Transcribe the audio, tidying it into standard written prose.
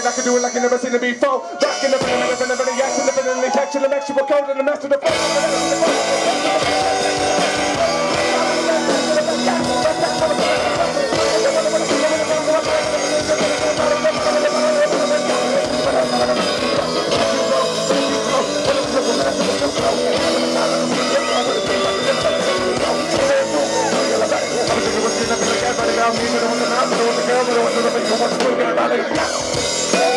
it, I can do it like you never seen it before. Rockin' the venom, the reaction, the venom, the catching the actual code, and the master of the I'm